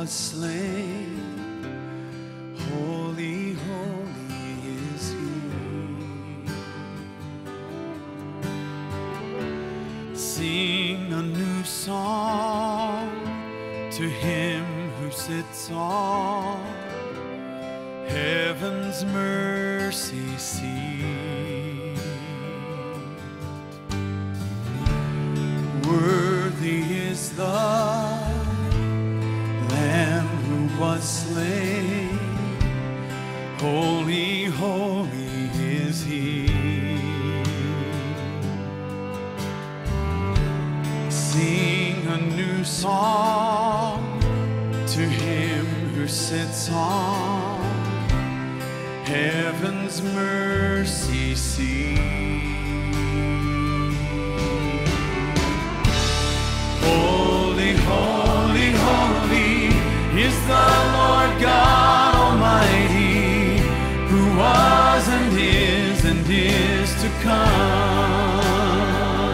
was slain. Holy, holy is he. Sing a new song to him who sits on heaven's mercy seat. Worthy is the Lamb who was slain. Holy, holy is he. Sing a new song to him who sits on heaven's mercy seat. Holy, holy, holy is the Lord God Almighty, who was and is to come.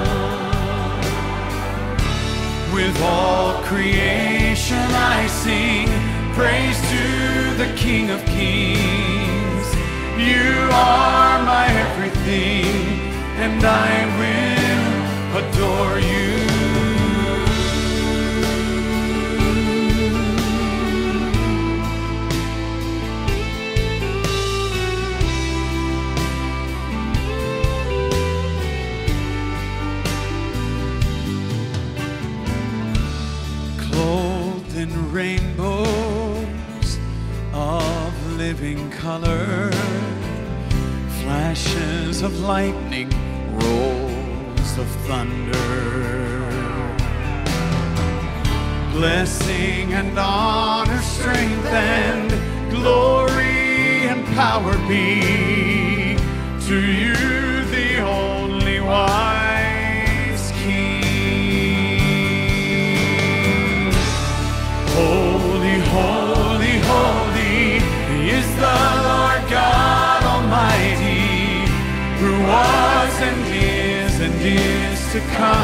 With all creation I sing praise to the King of Kings. You are my everything, and I will adore you. Clothed in rainbows of living color, flashes of lightning, rolls of thunder. Blessing and honor, strength and glory and power be to you, the only wise King. Holy, holy, holy is the Lord God Almighty, who was and is to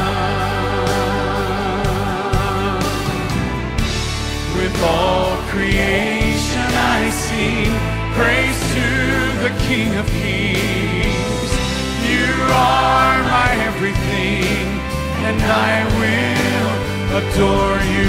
come. With all creation I sing praise to the King of Kings. You are my everything, and I will adore you.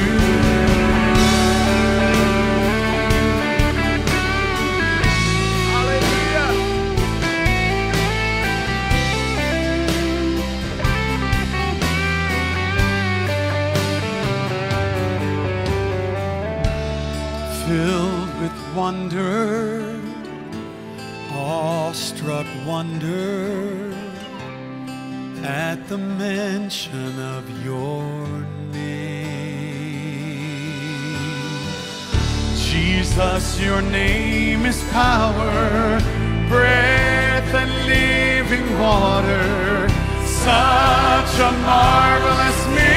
Filled with wonder, awestruck wonder, at the mention of your name. Jesus, your name is power, breath and living water, such a marvelous mystery.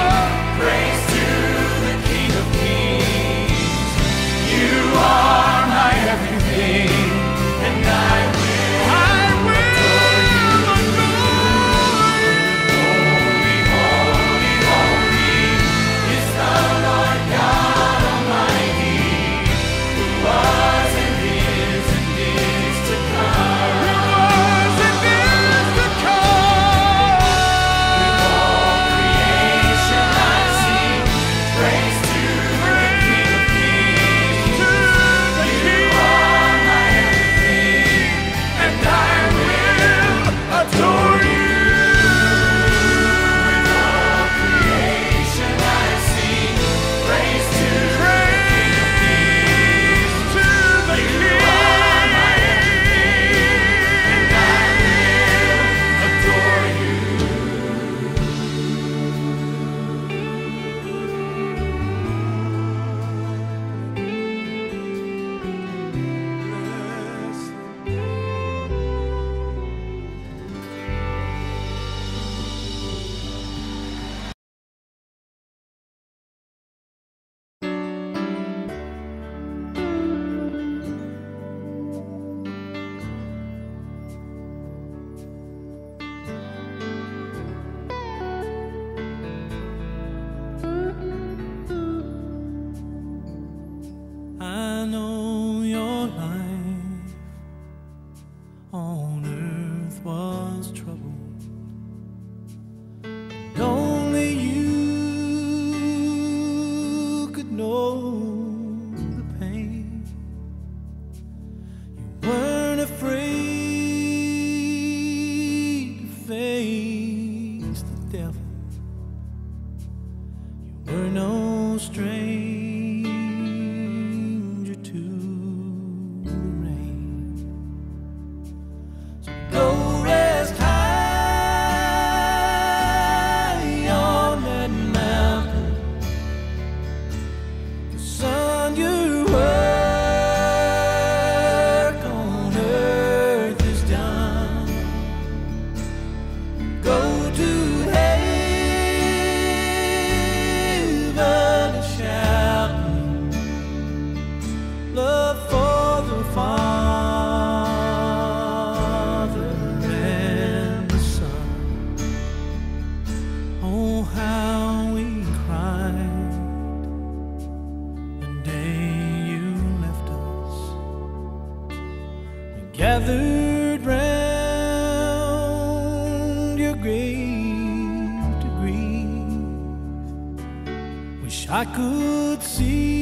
You are no stranger to the rain. So go rest high on that mountain. The sun, your work on earth is done. Go to heaven and shout love for the Father and the Son. Oh, how we cried the day you left us. We gathered round your grave to grieve. Wish I could see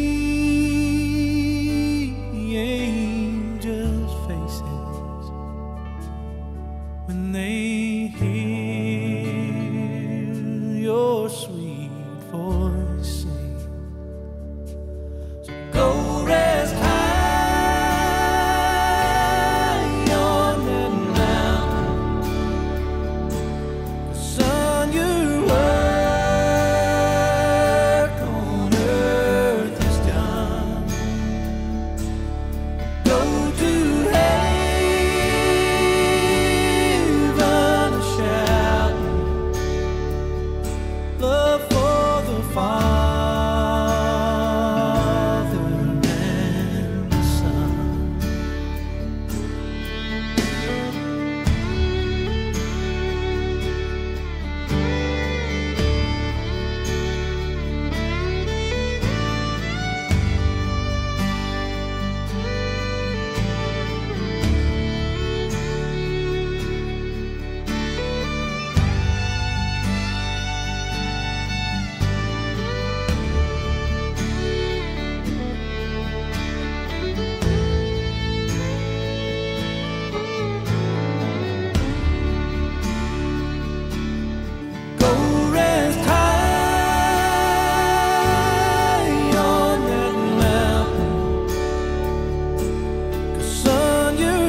angels' faces when they hear your sweet voice sing. So go rest high on that mountain. The sun, your work on earth is done. Go to heaven and shout love for the Father and the Son. Go rest high on that mountain. 'Cause son, your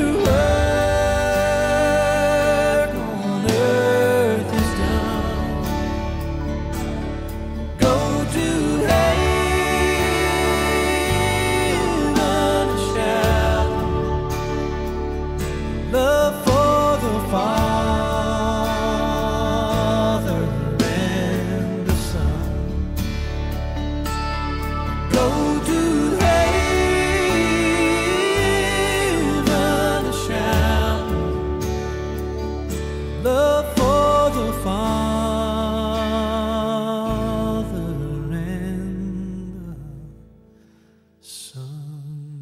work on earth is done. Go to heaven and shout love for the Father and the Son. Go to heaven and shout love for the Father and the Son.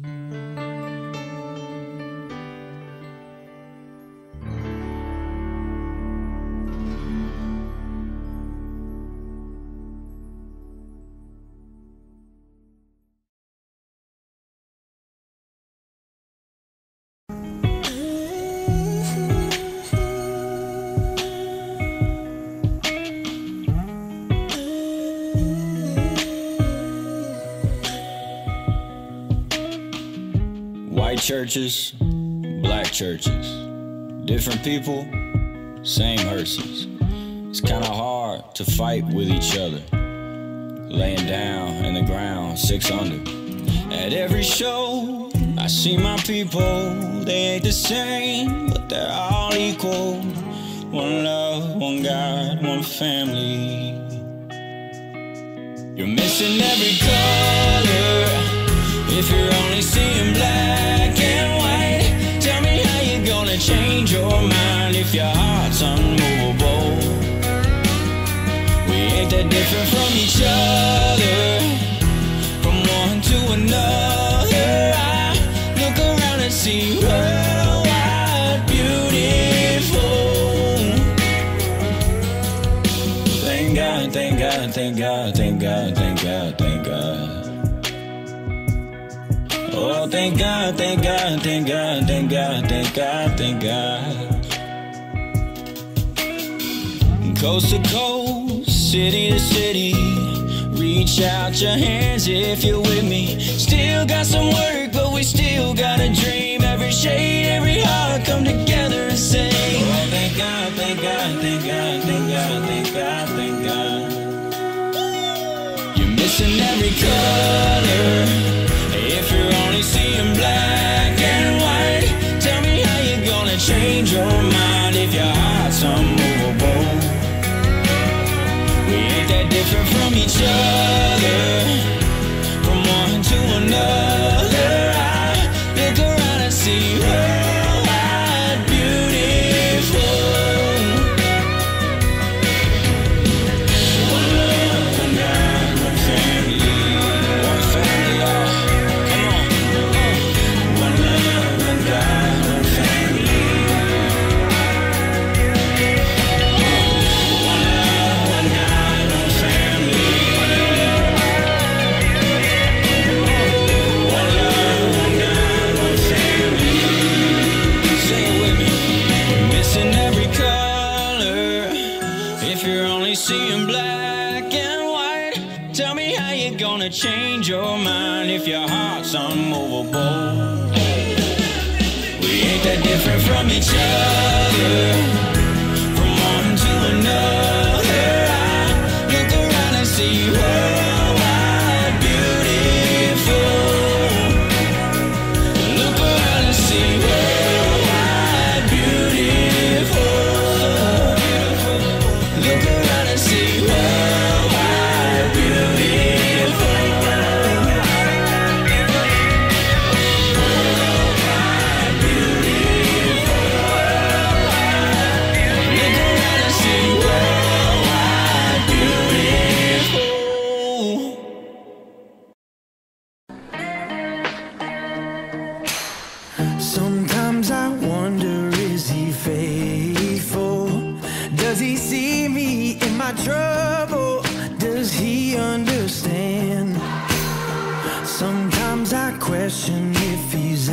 White churches, black churches, different people, same hearses. It's kinda hard to fight with each other, laying down in the ground 6 under. At every show, I see my people, they ain't the same, but they're all equal. One love, one God, one family. You're missing every color if you're only seeing black and white. Tell me how you're gonna change your mind if your heart's unmovable. We ain't that different from each other, from one to another. I look around and see worldwide beautiful. Thank God, thank God, thank God, thank God, thank God, thank God. Oh, thank God, thank God, thank God, thank God, thank God, thank God. Coast to coast, city to city, reach out your hands if you're with me. Still got some work, but we still got a dream. Every shade, every heart come together and say, oh, thank God, thank God, thank God, thank God, thank God, thank God. You're missing every color if you're only seeing black and white. Tell me how you're gonna change your mind if your heart's unmovable. We ain't that different from each other, from one to another. I look around and see worldwide beautiful. One love, one God, one family. One family, y'all. Come on. One love, one God, one family. One love, one God, one family. One love, one God, one family. Say it with me. We're missing every color if you're only seeing black and white. Tell me how you're gonna change your mind if your heart's unmovable. We ain't that different from each other, from one to another. I look around and see worldwide beautiful. Look around and see worldwide beautiful. Look around and see worldwide beautiful. Worldwide beautiful. Look around and see worldwide beautiful. Sometimes I wonder, is he faithful? Does he see me in my trouble? Does he understand? Sometimes I question if he's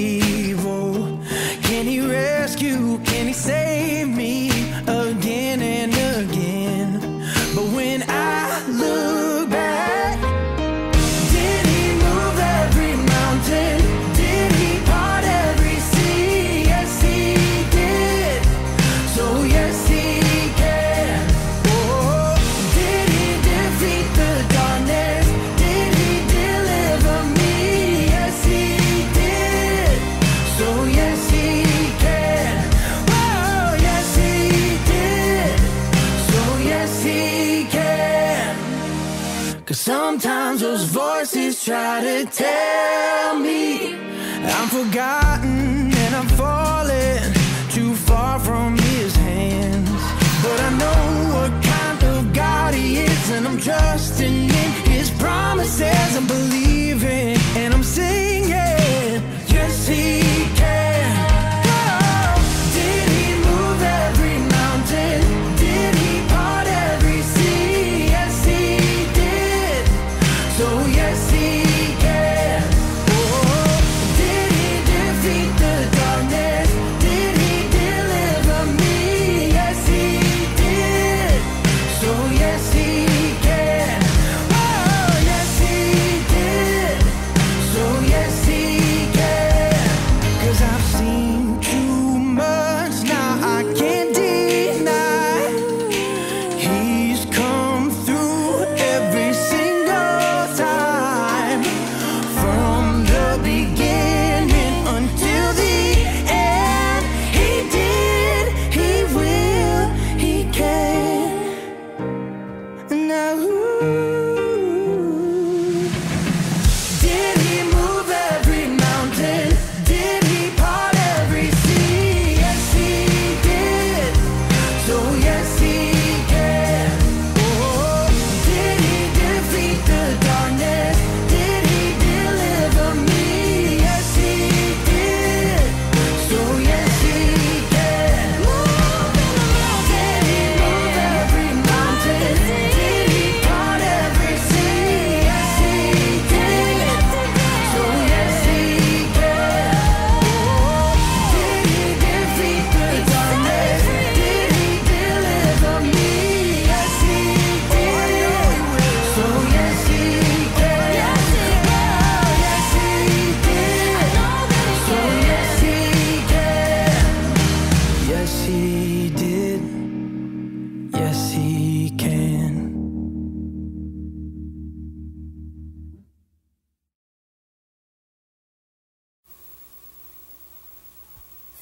able. Can he rescue? Can he save me again and again? But when I look back, did he move every mountain? Did he part every sea? Yes, he did. So yes, he can. Oh, did he defeat the darkness? Did he deliver me? Yes, he did. So yes, he can. Oh, yes, he did. So yes, he can. 'Cause sometimes those voices try to tell me I'm forgotten and I'm falling too far from his hands. But I know what kind of God he is, and I'm trusting in his promises. I'm believing and I'm singing, yes, he can. Oh, did he move every mountain? Did he part every sea? Yes, he did. So yes, he can. Oh, did he defeat the darkness? Did he deliver me? Yes, he did. So yes, he can. Oh, yes, he did. So yes, he can. 'Cause I've seen too much, now I can't deny. He's come through every single time.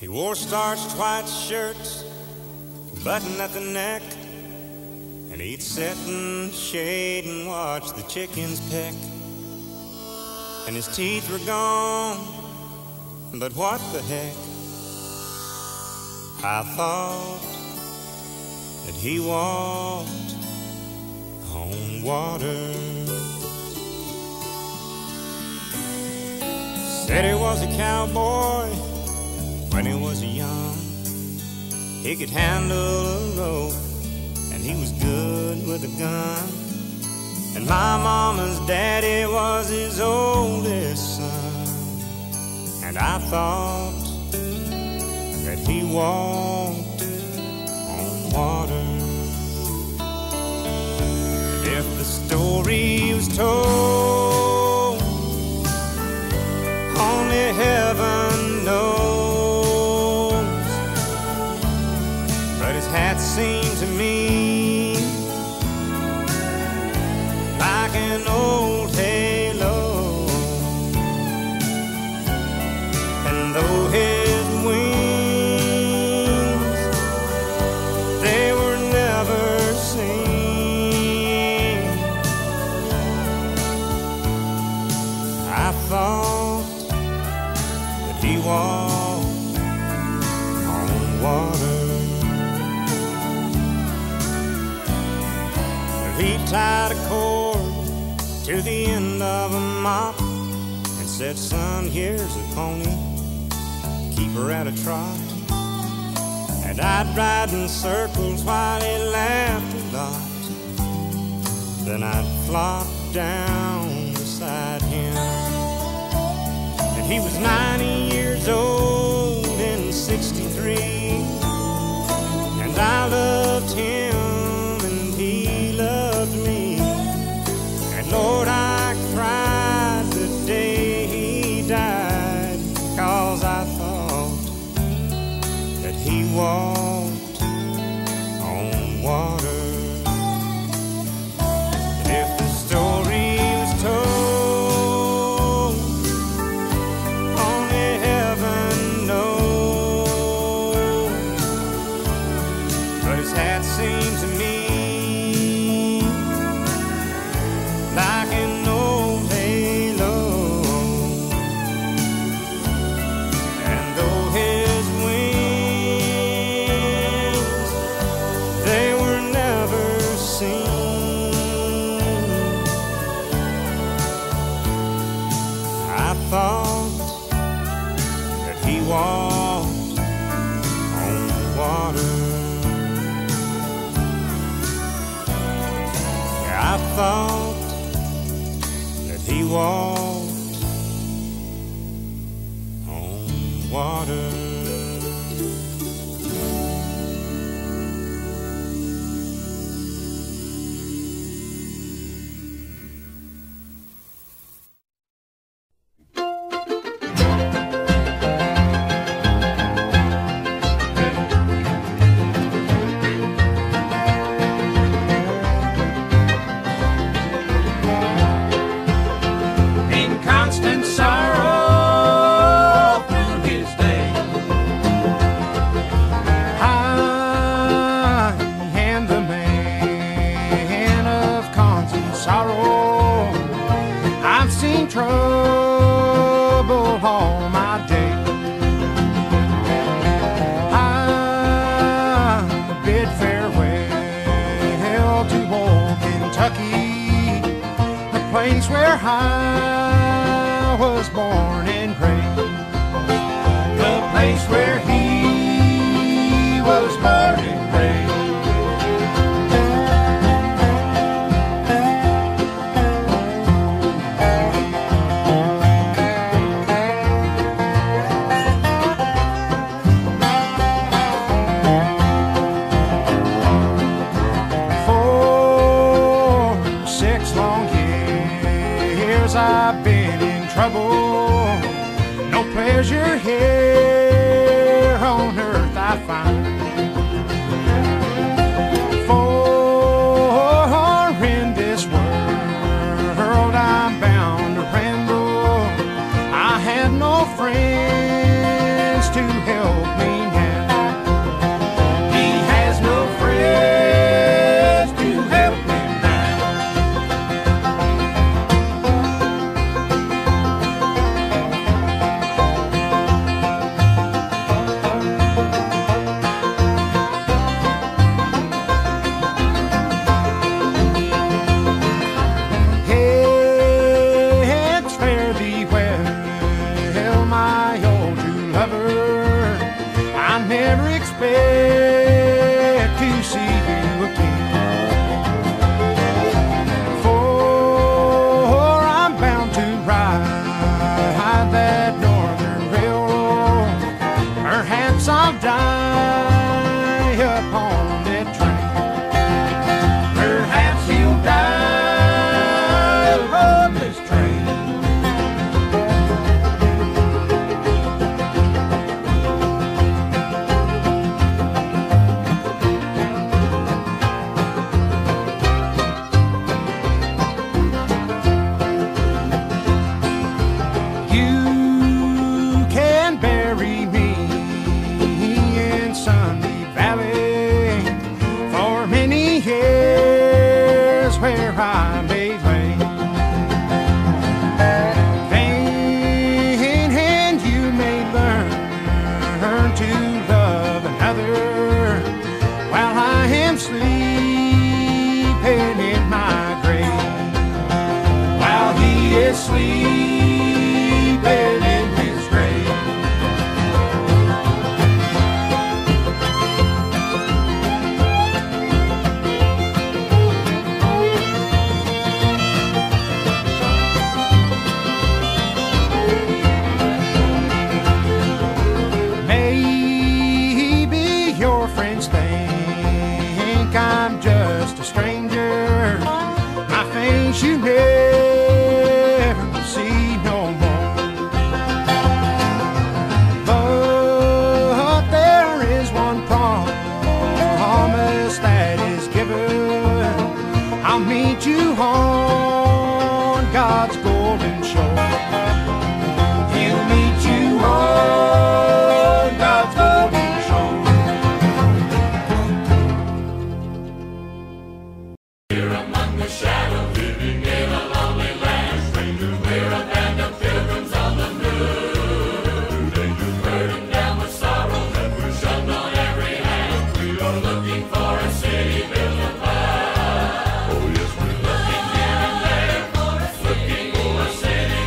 He wore starched white shirts, button at the neck, and he'd sit in the shade and watch the chickens peck. And his teeth were gone, but what the heck? I thought that he walked on water. Said he was a cowboy when he was young. He could handle a rope, and he was good with a gun. And my mama's daddy was his oldest son. And I thought that he walked on water. And if the story was told, only heaven knows. But his hat seemed to me like an old halo. And though his wings, they were never seen, I thought that he walked on water. He tied a cord to the end of a mop and said, son, here's a pony, keep her at a trot. And I'd ride in circles while he laughed a lot. Then I'd flop down beside him. And he was 90 years old in '63, and I loved him and he loved me. And Lord, I cried the day he died, 'cause I thought that he walked on water. And if the story was told, only heaven knows. But his hat seemed to me like an old halo. And though his wings, they were never seen, I thought that he walked on water. Yeah, I thought that he walked on water. In constant sorrow through his day, I am the man of constant sorrow. I've seen trouble all my day. I bid farewell to old Kentucky, the place where I was born and raised, the place where he was born and raised. For 6 long years I've been in trouble. No pleasure here on earth I find. For in this world I'm bound to ramble. I had no friends to help me expect to see you again. For I'm bound to ride that northern railroad. Perhaps I'll die upon that train. Perhaps you'll die upon this train. You can bury me in Sunny Valley for many years where I may lay. Then and you may learn to love another while I am sleeping in my grave. While he is sleeping in his grave. Maybe your friends think I'm just a stranger. My face you never will see no more. But there is one promise that is given. I'll meet you on God's golden shore. He'll meet you on God's golden shore. Looking for a city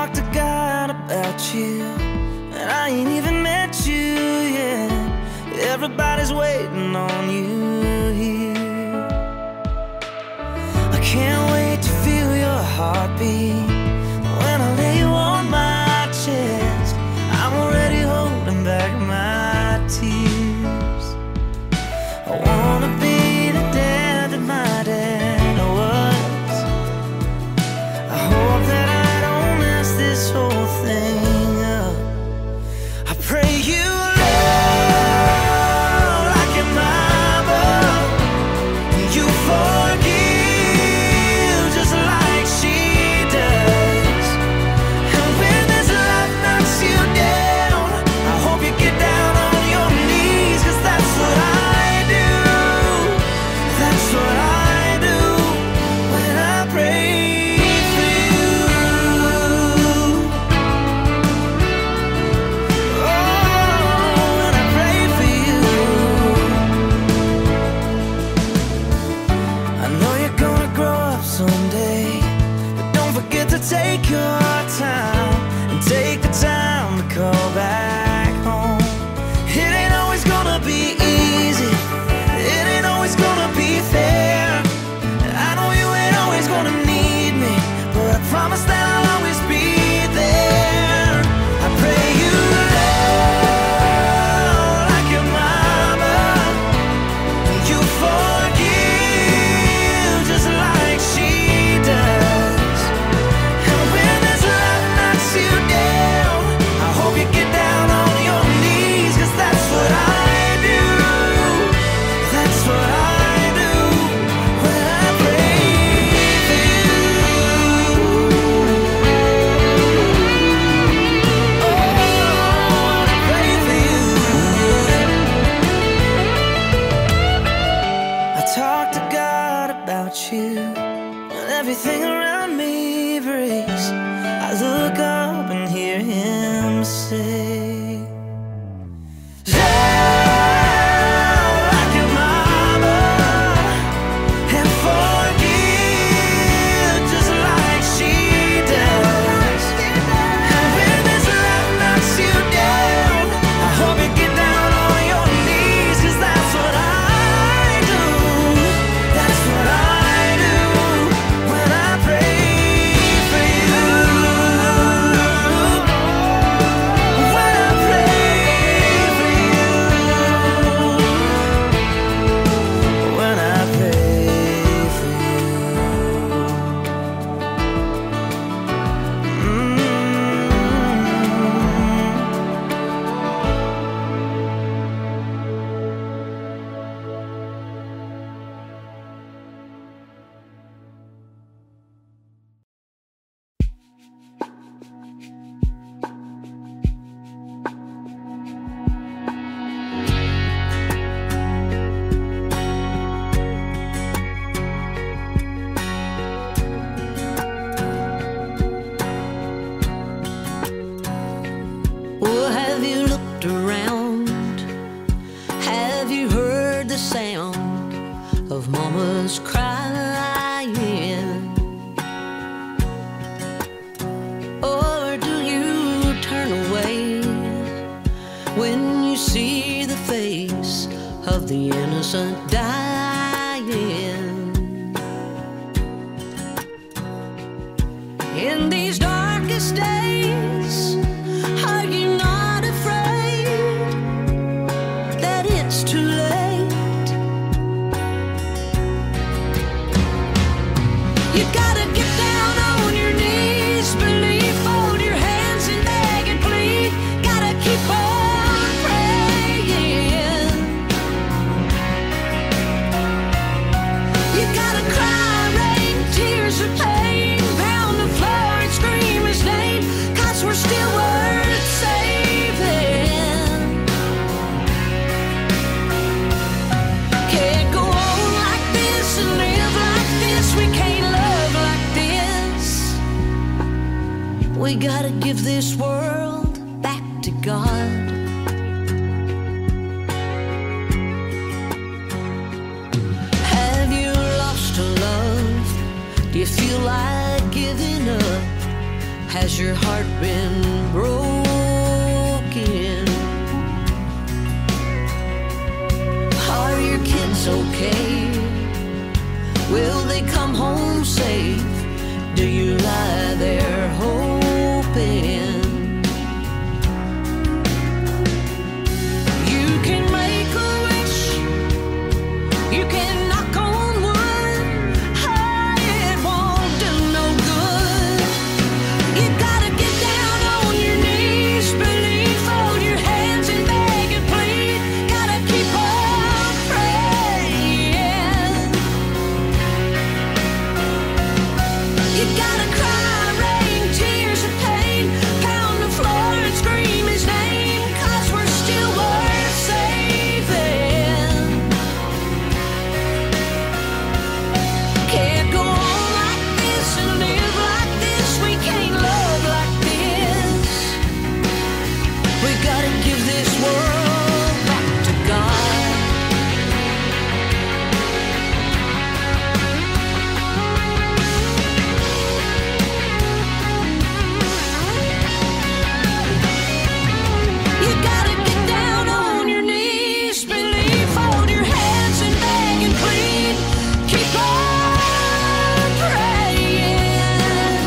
talked to God about you, and I ain't even met you yet. Everybody's waiting on you here. I can't wait to feel your heartbeat when I lay you on my chest. I'm already holding back my tears. I wanna be the dad that my dad was. I hope that I don't mess this whole thing up. I pray you love like your mama, you forgive just like she does. And when this life knocks you down, I hope you get down on your knees, 'cause that's what I do. That's what I do when I pray for you. Oh, when I pray for you. I know you're gonna grow up someday, but don't forget to take your time and take the time to call back home. It ain't always gonna be easy, it ain't always gonna be fair. I know you ain't always gonna need me, but I promise that I'll always be there. I pray you love like your mama, you forgive just like she does. And when this life knocks you down, I hope you get down on your knees, 'cause that's what I do. That's what I do when I pray for you. Oh, when I pray for you. I talk to God about you when everything around me breaks. I look up and hear Him say, "Love like your mama, and forgive just like she does." And when this life knocks you down, I hope you get down on your knees, 'cause that's what I do. That's what I do when I pray for you. When I pray for you. When I pray for you. Well, have you looked around? Have you heard the sound of mama's crying? Or do you turn away when you see the face of the innocent dying? In these darkest days, are you not afraid that it's too late? You gotta get down on your knees, believe, fold your hands and beg and plead. Gotta keep on praying. You gotta cry, rain, tears of pain, pound the floor and scream his name, 'cause we're still worth saving. Can't go on like this and live like this. We can't love like this. We gotta give this world back to God. Have you lost a love? Do you feel like giving up? Has your heart been broken? Are your kids okay? Will they come home safe? Do you lie there hoping? You can make a wish, you can knock on wood, it won't do no good. You gotta get down on your knees, believe, fold your hands and beg and plead. Gotta keep on praying. You gotta cry, rain, tears of pain, pound the floor and scream his name, 'cause we're still worth saving. Can't go on like this and live like this. We can't love like this. We gotta give this world back to God. You gotta get down on your knees, believe, fold your hands and beg and plead. Keep on praying.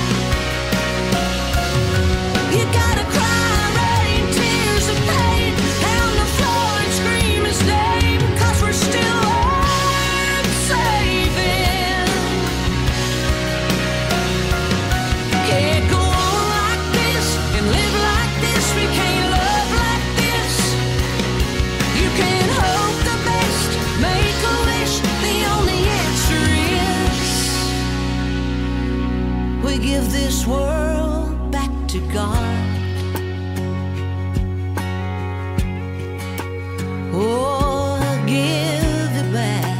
You gotta cry, rain, tears of pain, pound the floor and scream his name, 'cause we're still worth saving. Can't go on like this and live like this. We can't love like this. You can hope the best, make a wish. The only answer is we give this world back to God. Oh, give it back.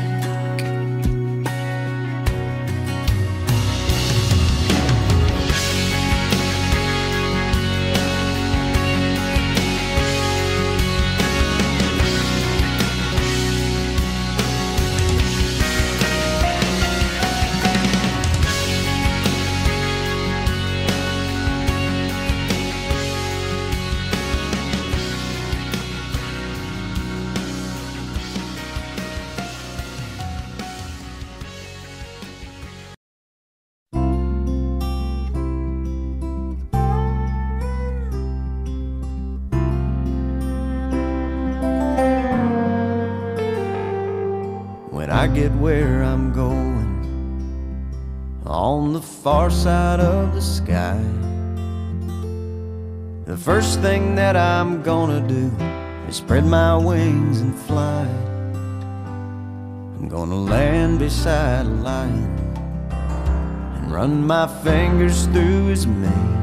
When I get where I'm going, on the far side of the sky, the first thing that I'm gonna do is spread my wings and fly. I'm gonna land beside a lion and run my fingers through his mane,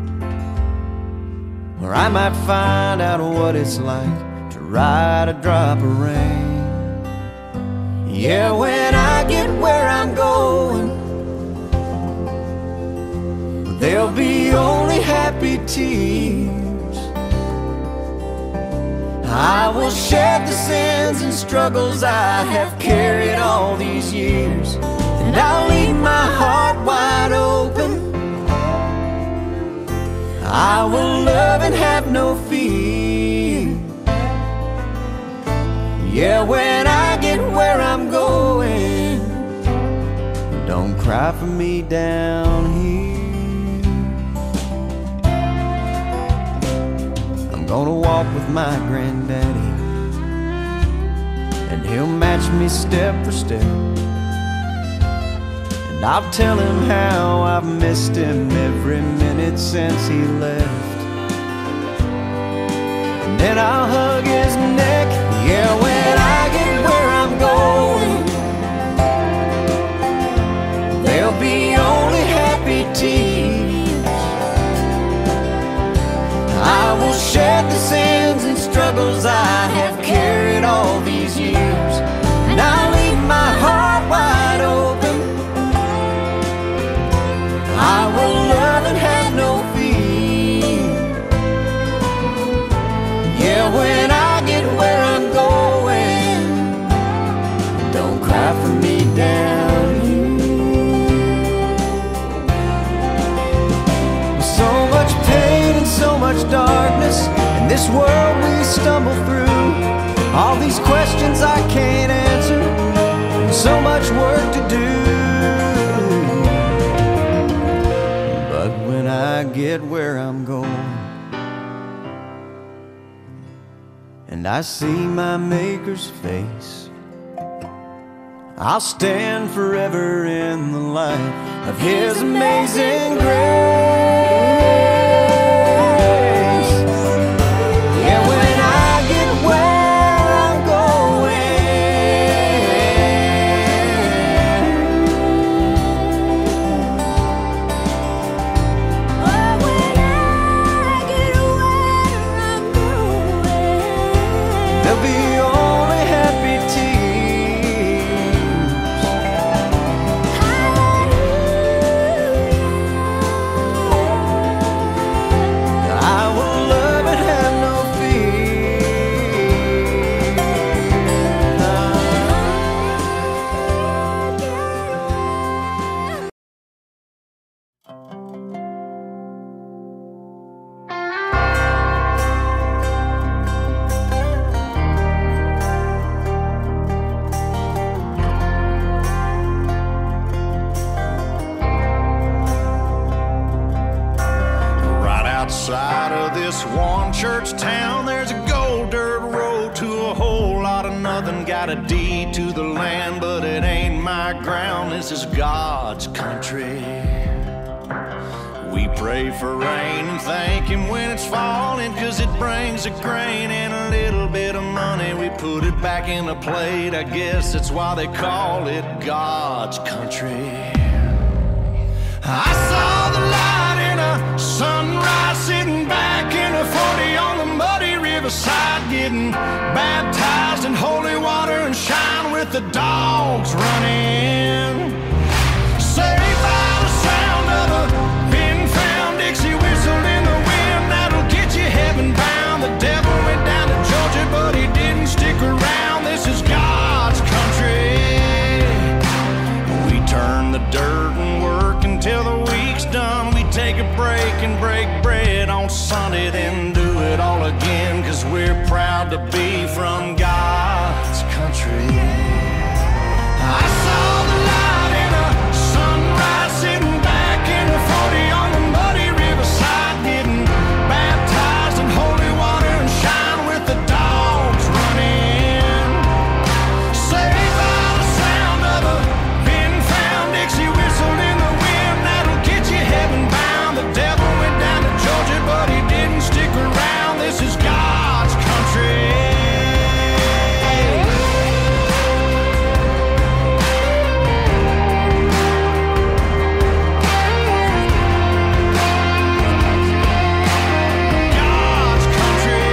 where I might find out what it's like to ride a drop of rain. Yeah, when I get where I'm going, there'll be only happy tears. I will shed the sins and struggles I have carried all these years, and I'll leave my heart wide open. I will love and have no fear. Yeah, when I get where I'm going, don't cry for me down here. I'm gonna walk with my granddaddy, and he'll match me step for step, and I'll tell him how I've missed him every minute since he left. And then I'll hug his neck. Yeah, when I get where I'm going, there'll be only happy tears. I will shed the sins and struggles I have carried all these years, and I'll leave my heart wide open. I will love and have no fear. Yeah, when I get where I'm going, much darkness in this world we stumble through. All these questions I can't answer, and so much work to do. But when I get where I'm going, and I see my Maker's face, I'll stand forever in the light of His amazing grace. Yeah, when I get where I'm going, there'll be only happy tears. I will love and have no Right outside of this one church town, there's a gold dirt road to a whole lot of nothing. Got a deed to the land, but it ain't my ground. This is God's country. We pray for rain and thank Him when it's falling, 'cause it brings a grain and a little bit of money. We put it back in a plate, I guess that's why they call it God's country. I saw the light in a sunrise, sitting back in a 40 on the muddy riverside, getting baptized in holy water and shine with the dogs running. Saved by the sound of a pin-found Dixie whistle in the wind, that'll get you heaven bound. The devil went down to Georgia, but he didn't stick around. This is God's country. We turn the dirt and work until the week's done. We take a break and break bread on Sunday, then do it all again, 'cause we're proud to be from God's country. I saw the light in a sunrise, sitting back in a 40 on the muddy riverside, getting baptized in holy water and shine with the dogs running. Saved by the sound of a pin-found Dixie whistle in the wind, that'll get you heaven bound. The devil went down to Georgia, but he didn't stick around. This is God's country. God's country.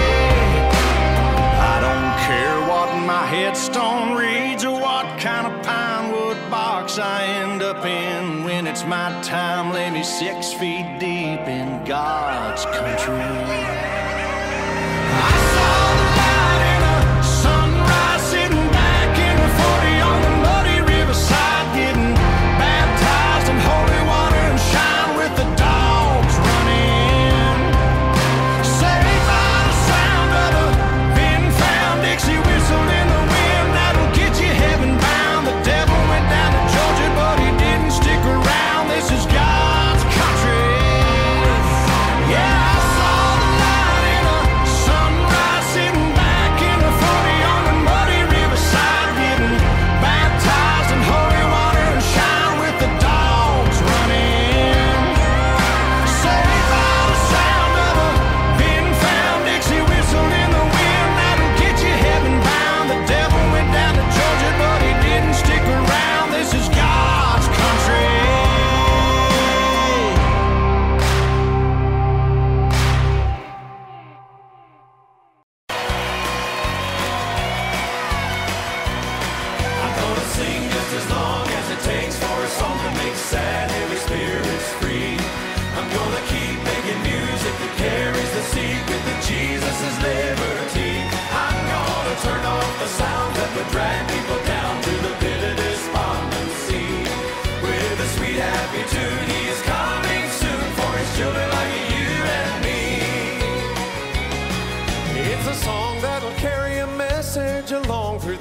I don't care what my headstone reads or what kind of pine wood box I end up in. When it's my time, lay me 6 feet deep in God's country. I saw the light in a sunrise, sitting back in a 40 on the muddy riverside, getting baptized in holy water and shine with the dogs running. Saved by the sound of a pin-found Dixie whistle in the wind, that'll get you heaven bound. The devil went down to Georgia, but he didn't stick around. This is God's country. Yeah, I saw the light in a sunrise,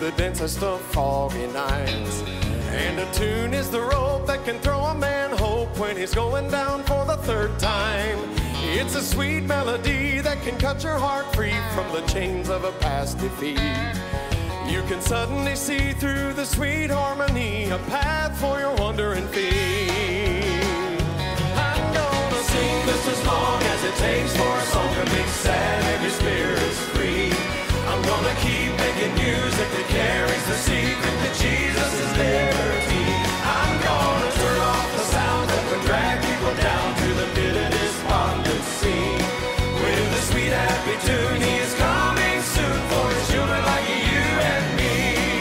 the densest of foggy nights. And a tune is the rope that can throw a man hope when he's going down for the third time. It's a sweet melody that can cut your heart free from the chains of a past defeat. You can suddenly see through the sweet harmony a path for your wandering feet. I'm gonna sing just as long as it takes for a song to make sad every spirit's free. I'm gonna keep making music that carries the secret that Jesus is liberty. I'm gonna turn off the sounds that would drag people down to the pit of despondency. With the sweet happy tune, he is coming soon for his children like you and me.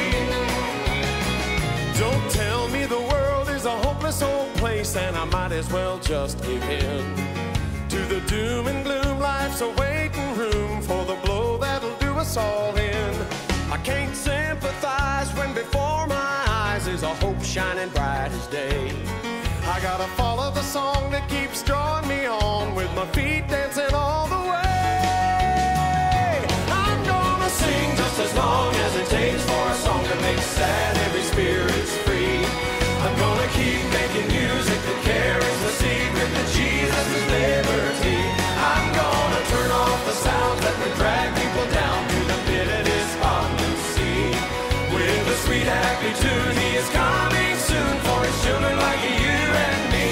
Don't tell me the world is a hopeless old place and I might as well just give in to the doom and gloom. Life's a waiting room for the blow that'll do us all in. I can't sympathize when before my eyes is a hope shining bright as day. I gotta follow the song that keeps drawing me on with my feet dancing all the way. I'm gonna sing just as long as it takes for a song to make sad every spirit's free. I'm gonna keep making music that carries the secret that Jesus is liberty. I'm gonna turn off the sounds that would drag people down to the pit of despondency. With a sweet happy tune, he is coming soon for his children like you and me.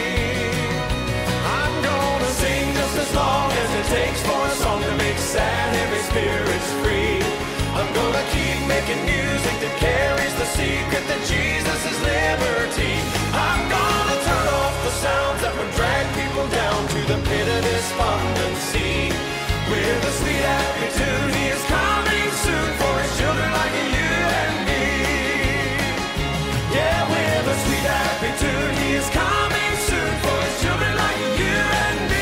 I'm gonna sing just as long as it takes for a song to make sad every spirit's free. I'm gonna keep making music that carries the secret that Jesus is liberty. I'm gonna turn off the sounds that would drag people down to the pit of despondency. With a sweet happy tune, he is coming soon for his children like you and me. Yeah, with a sweet happy tune, he is coming soon for his children like you and me.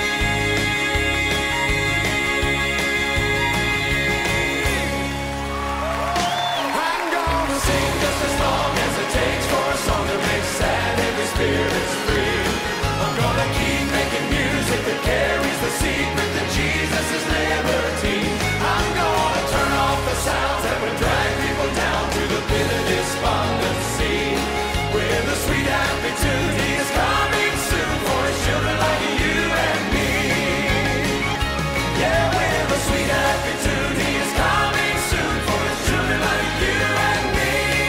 I'm gonna sing just as long as it takes for a song to make sad every spirit's free. I'm gonna keep making music that carries the secret that Jesus is liberty. I'm gonna turn off the sounds that would drag people down to the pit of despondency. With a sweet happy tune, he is coming soon for his children like you and me. Yeah, with a sweet happy tune, he is coming soon for his children like you and me.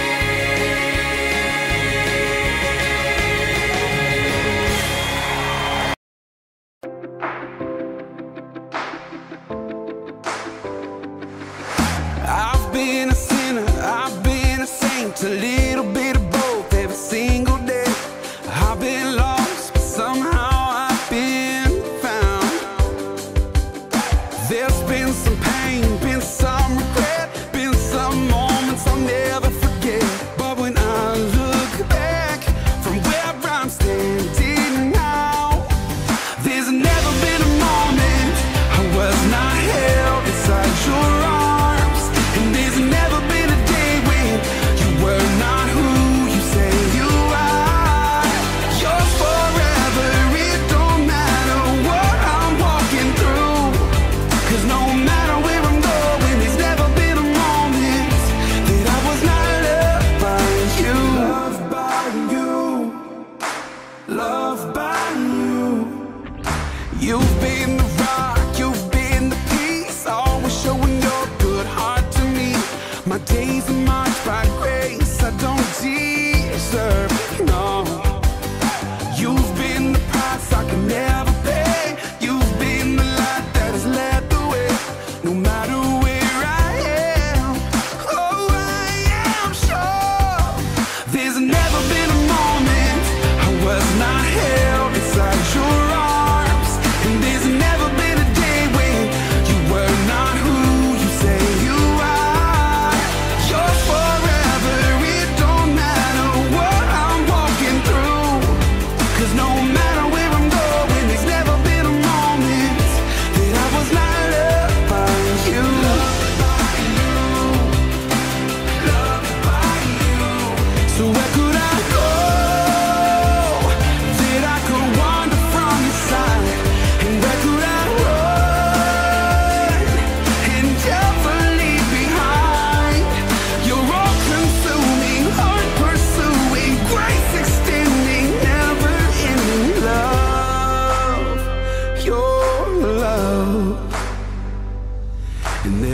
I've been a sinner, I've been a saint, a little bit of both every single day. I've been lost, but somehow I've been found. There's been some pain, been some regret, been some moments I'll never forget. But when I look back from where I'm standing now, there's never been a moment I was not held inside your arms. And there's never been a day when you were not who you say you are. You're forever, it don't matter what I'm walking through. 'Cause no matter where I'm going, there's never been a moment that I was not loved by you. Loved by you, loved by you. You've been the rock, you've been the peace, always showing your good heart to me. My days are marked by grace I don't deserve, no. You've been the price I can never pay. You've been the light that has led the way. No matter where I am, oh, I am sure there's never been a moment I was not held inside your arms. And there's never been a day when you were not who you say you are. You're forever, it don't matter what I'm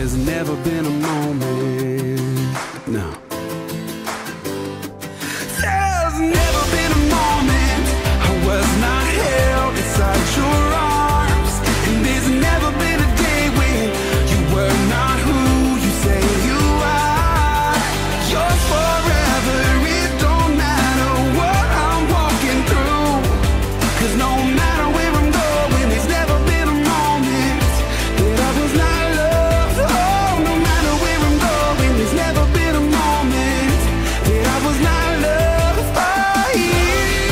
there's never been a moment. No. There's never been a moment I was not held inside your arms. And there's never been a day when you were not who you say you are. You're forever, it don't matter what I'm walking through. 'Cause no matter where I'm going, there's never been a moment that I was not loved. Oh, no matter where I'm going, there's never been a moment that I was not loved by you.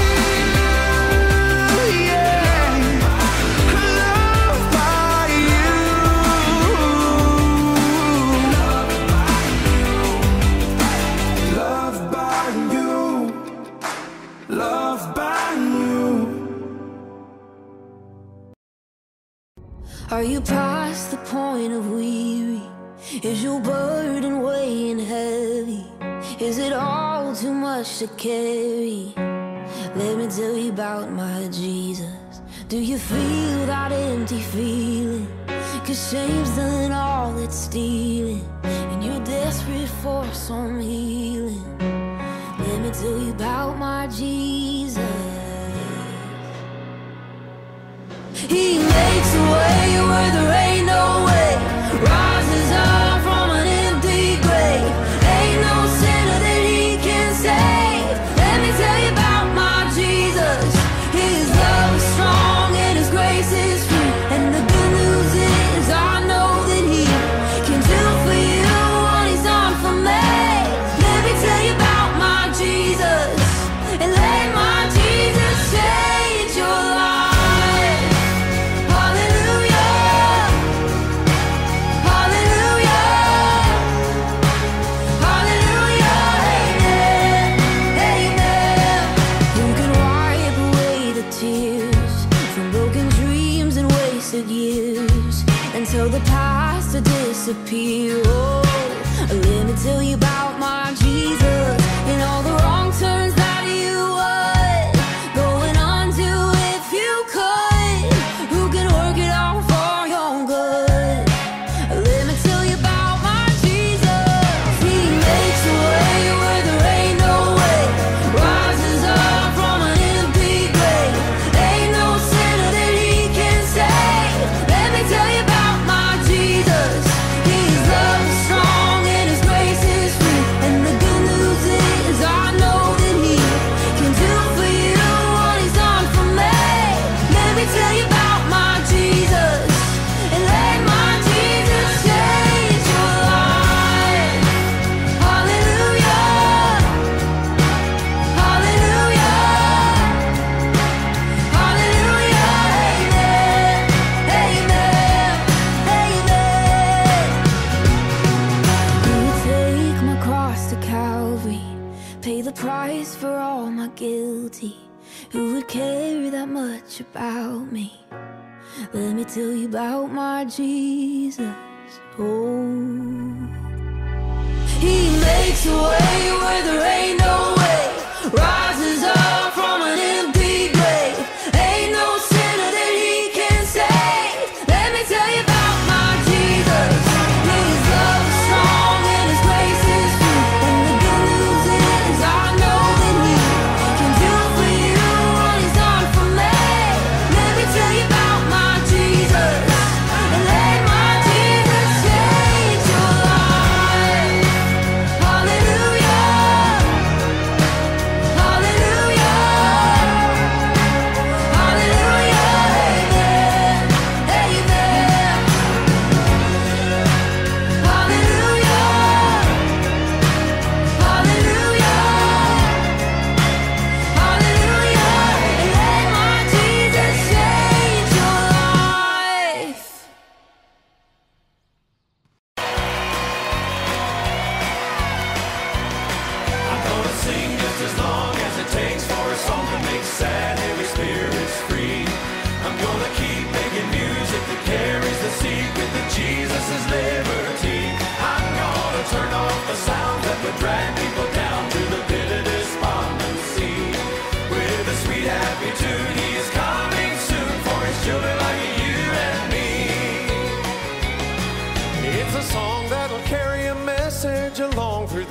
Yeah, loved by you. Loved by you. Loved by you. Are you past the point of weary? Is your burden weighing heavy? Is it all too much to carry? Let me tell you about my Jesus. Do you feel that empty feeling? 'Cause shame's done all it's stealing, and you're desperate for some healing. Let me tell you about my Jesus. He makes a way where there ain't no way, rises up from an empty grave. Ain't no sinner that he can save. Let me tell you about my Jesus. His love is strong and his grace is free. And the good news is I know that he can do for you what he's done for me. Let me tell you about my Jesus, and let my Jesus change your life. Hallelujah, hallelujah, hallelujah, amen, amen. Who can wipe away the tears from broken dreams and wasted years, and tell the past to disappear? Oh, let me tell you about my Jesus, and all the wrong turns that you would going undo if you could. Who can work it all for your good? Let me tell you about my Jesus. He makes a way where there ain't no way, rises up from an empty grave. Ain't no sinner that he can save. Let me tell you about my Jesus. His love is strong and his grace is free. And the good news is I know that he can do for you what he's done for me. Let me tell you about my Jesus, and let my Jesus change your life. Hallelujah, hallelujah, hallelujah, amen, amen, amen. Who would take my cross to Calvary, pay the price for all my guilty? Who would care that much about me? Let me tell you about my Jesus. Oh, he makes a way where there ain't no way, rises up from an empty grave. Ain't no sinner that he can save. Let me tell you about my Jesus. His love is strong and his grace is free. And the good news is I know that he can do for you what he's done for me. Let me tell you about my Jesus, and let my Jesus change your life. Hallelujah, hallelujah.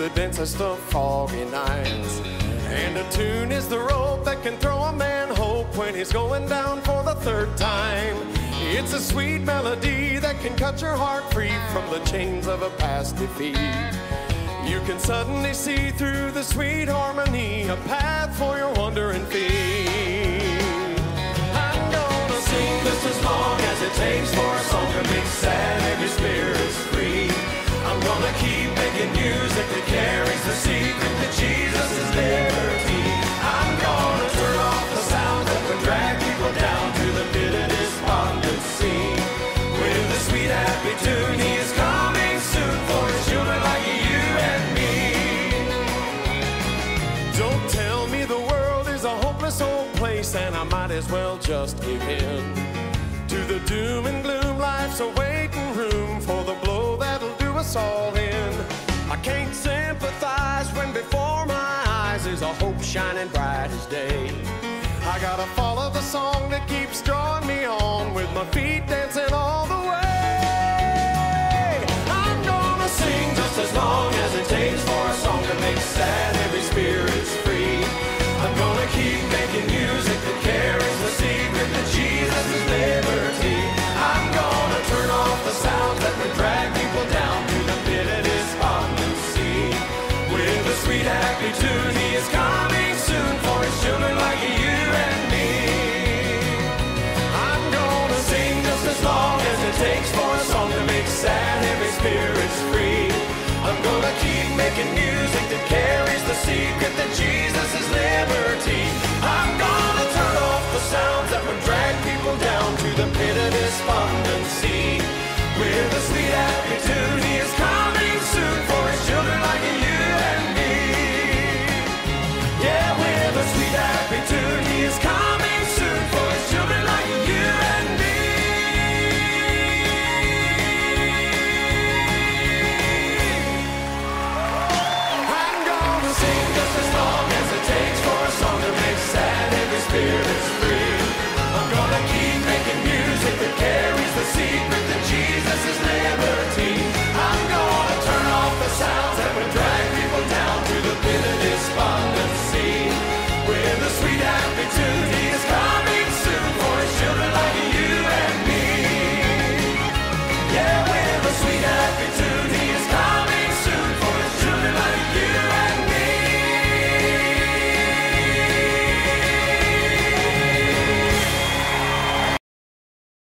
the densest of foggy nights. And a tune is the rope that can throw a man hope when he's going down for the third time. It's a sweet melody that can cut your heart free from the chains of a past defeat. You can suddenly see through the sweet harmony a path for your wandering feet. I'm gonna sing just as long as it takes for a song to make sad every spirit's free. I'm gonna keep making music that carries the secret that Jesus is liberty. I'm gonna turn off the sounds that would drag people down to the pit of despondency. With the sweet happy tune, he is coming soon for his children like you and me. Don't tell me the world is a hopeless old place and I might as well just give in to the doom and gloom. Life's a waiting room for the blow that'll do us all in. I can't sympathize when before my eyes is a hope shining bright as day. I gotta follow the song that keeps drawing me on with my feet dancing all the way. I'm gonna sing just as long as it takes for a song to make sad every spirit's free. I'm gonna keep making music that carries the secret that Jesus is liberty. I'm gonna turn off the sounds that would drag people down to the pit of despondency. With a sweet happy tune, he is coming soon for his children like you and me. I'm gonna sing just as long as it takes for a song to make sad every spirit's free. I'm gonna keep making music